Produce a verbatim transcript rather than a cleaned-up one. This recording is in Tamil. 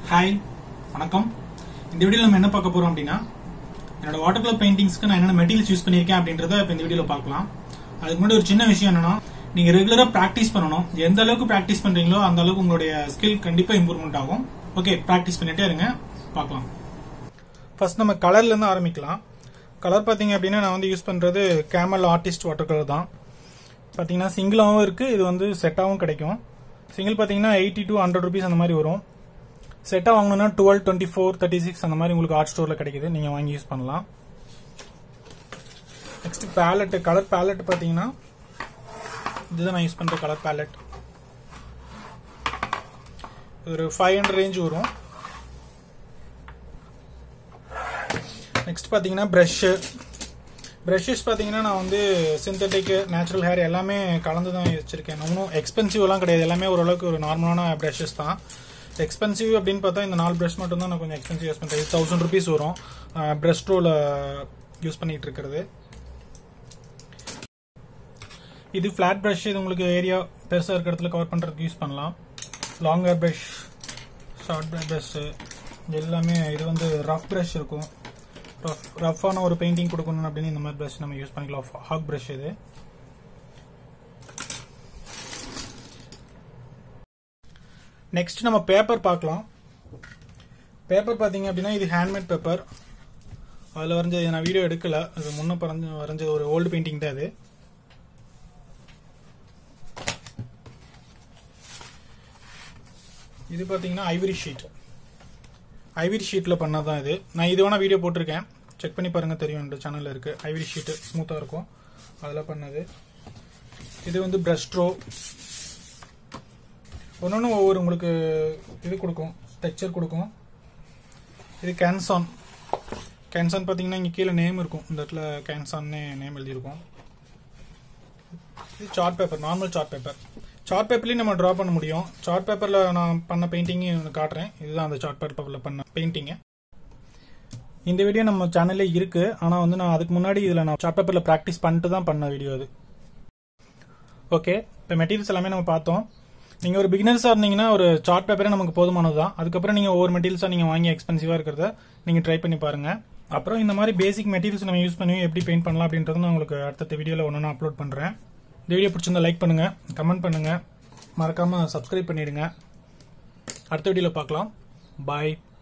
ஹாய் வணக்கம். இந்த வீடியோல நம்ம என்ன பார்க்க போறோம் அப்படின்னா, என்னோட வாட்டர் கலர் பெயிண்டிங்ஸ்க்கு நான் என்னென்ன மெட்டீரியல்ஸ் யூஸ் பண்ணியிருக்கேன் அப்படின்றத இப்போ இந்த வீடியோல பார்க்கலாம். அதுக்கு முன்னாடி ஒரு சின்ன விஷயம் என்னன்னா, நீங்க ரெகுலரா பிராக்டிஸ் பண்ணணும். எந்த அளவுக்கு பிராக்டிஸ் பண்றீங்களோ அந்த அளவுக்கு உங்களுடைய ஸ்கில் கண்டிப்பா இம்ப்ரூவ்மெண்ட் ஆகும். ஓகே, பிராக்டிஸ் பண்ணிட்டே இருங்க, பார்க்கலாம். ஃபர்ஸ்ட் நம்ம கலர்ல இருந்து ஆரம்பிக்கலாம். கலர் பாத்தீங்க அப்படின்னா நான் வந்து யூஸ் பண்றது கேமல் ஆர்டிஸ்ட் வாட்டர் கலர் தான். பாத்தீங்கன்னா சிங்கிளாவும் இருக்கு, இது வந்து செட்டாவும் கிடைக்கும். சிங்கிள் பாத்தீங்கன்னா எயிட்டி டு ஹண்ட்ரட் ருபீஸ் அந்த மாதிரி வரும். செட்டா வாங்கணும்னா twelve twenty four thirty six அந்த மாதிரி உங்களுக்கு ஆர்ட் ஸ்டோர்ல கிடைக்குது, நீங்க வாங்கி யூஸ் பண்ணலாம். நெக்ஸ்ட் பேலட், கலர் பேலட் பாத்தீங்கன்னா இதுதான் நான் யூஸ் பண்ற கலர் பேலட். ஒரு ஃபைவ் ஹண்ட்ரட் ரேஞ்ச் வரும். நெக்ஸ்ட் பாத்தீங்கன்னா பிரஷ். பிரஷஸ் பாத்தீங்கன்னா நான் வந்து சிந்தட்டிக், நேச்சுரல் ஹேர் எல்லாமே கலந்து தான் வச்சிருக்கேன். ஒன்றும் எக்ஸ்பென்சிவ் எல்லாம் கிடையாது, எல்லாமே ஓரளவுக்கு ஒரு நார்மலான பிரஷஸ் தான். எக்ஸ்பென்சிவ் அப்படின்னு பார்த்தா இந்த நாலு பிரஷ் மட்டும் தான் நான் கொஞ்சம் எக்ஸ்பென்சிவ் யூஸ் பண்றேன். தௌசண்ட் ருபீஸ் வரும் பிரஷ் ரோல யூஸ் பண்ணிட்டு இருக்கிறது. இது பிளாட் பிரஷ், இது உங்களுக்கு ஏரியா பெருசா இருக்கிற இடத்துல கவர் பண்றதுக்கு யூஸ் பண்ணலாம். Long hair brush, short hair brush எல்லாமே. இது வந்து ரஃப் பிரஷ் இருக்கும், ரஃப்பான ஒரு பெயிண்டிங் கொடுக்கணும் அப்படின்னு இந்த மாதிரி பிரஷ் நம்ம யூஸ் பண்ணிக்கலாம். ஹாக் பிரஷ் இது. நெக்ஸ்ட் நம்ம பேப்பர் பார்க்கலாம். பேப்பர் பாத்தீங்க அப்படின்னா இது ஹேண்ட்மேட் பேப்பர். அதில் வரைஞ்சது நான் வீடியோ எடுக்கல, அது முன்ன பறஞ்சு வரைஞ்சது ஒரு ஓல்டு பெயிண்டிங் தான் அது. இது பாத்தீங்கன்னா ஐவரி ஷீட். ஐவரி ஷீட்ல பண்ணதான் இது. நான் இது வேணா வீடியோ போட்டிருக்கேன், செக் பண்ணி பாருங்க, தெரியும் இந்த சேனல்ல இருக்கு. ஐவரி ஷீட் ஸ்மூத்தா இருக்கும், அதில் பண்ணது. இது வந்து பிரஷ் ஸ்ட்ரோ. ஒன்னொன்னு ஒவ்வொரு உங்களுக்கு இது கொடுக்கும், டெக்ஸ்சர் கொடுக்கும். இது கேன்சான். கேன்சான் பாத்தீங்கன்னா இங்க கீழே நேம் இருக்கும், இந்த இடத்துல கேன்சான்னு நேம் எழுதியிருக்கும். இது chart paper, normal chart paper. Chart பேப்பர்லயும் நம்ம டிரா பண்ண முடியும். சார்ட் பேப்பர்ல நான் பண்ண பெயிண்டிங் காட்டுறேன். இதுதான் அந்த சார்ட் பேப்பர்ல பண்ண பெயிண்டிங். இந்த வீடியோ நம்ம சேனல்ல இருக்கு, ஆனா வந்து நான் அதுக்கு முன்னாடி இதுல நான் சார்ட் பேப்பர்ல பிராக்டிஸ் பண்ணிட்டு தான் பண்ண வீடியோ அது. ஓகே, இப்போ மெட்டீரியல்ஸ் எல்லாமே நம்ம பார்த்தோம். நீங்க ஒரு பிகினர்ஸா இருந்தீங்கன்னா ஒரு சார்ட் பேப்பரே நமக்கு போதுமானது தான். அதுக்கப்புறம் நீங்க ஒவ்வொரு மெட்டீரியல்ஸா நீங்க வாங்கி எக்ஸ்பென்சிவா இருக்கிறத நீங்க ட்ரை பண்ணி பாருங்க. அப்புறம் இந்த மாதிரி பேசிக் மெட்டீரியல்ஸ் நம்ம யூஸ் பண்ணி எப்படி பெயிண்ட் பண்ணலாம் அப்படின்றது நான் உங்களுக்கு அடுத்த வீடியோல ஒன்னு அப்லோட் பண்றேன். இந்த வீடியோ பிடிச்சிருந்தா லைக் பண்ணுங்க, கமெண்ட் பண்ணுங்க, மறக்காம சப்ஸ்கிரைப் பண்ணிடுங்க. அடுத்த வீடியோல பார்க்கலாம். பாய்.